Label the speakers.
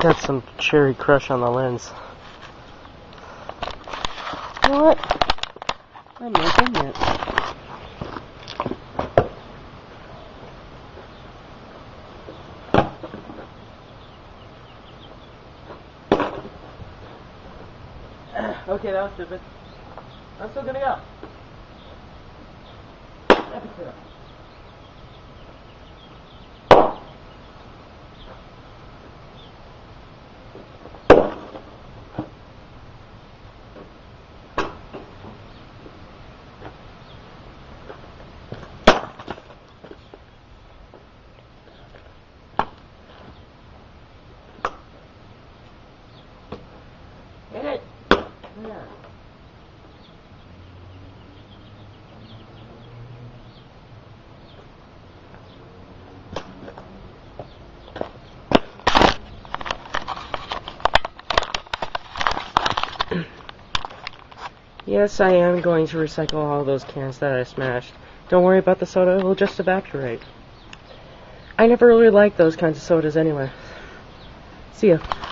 Speaker 1: got some cherry crush on the lens. You know what? I'm not done yet. Okay, that was stupid. I'm still gonna go. Epic. Hey! Yeah. Yes, I am going to recycle all those cans that I smashed. Don't worry about the soda, it will just evaporate. I never really liked those kinds of sodas anyway. See ya.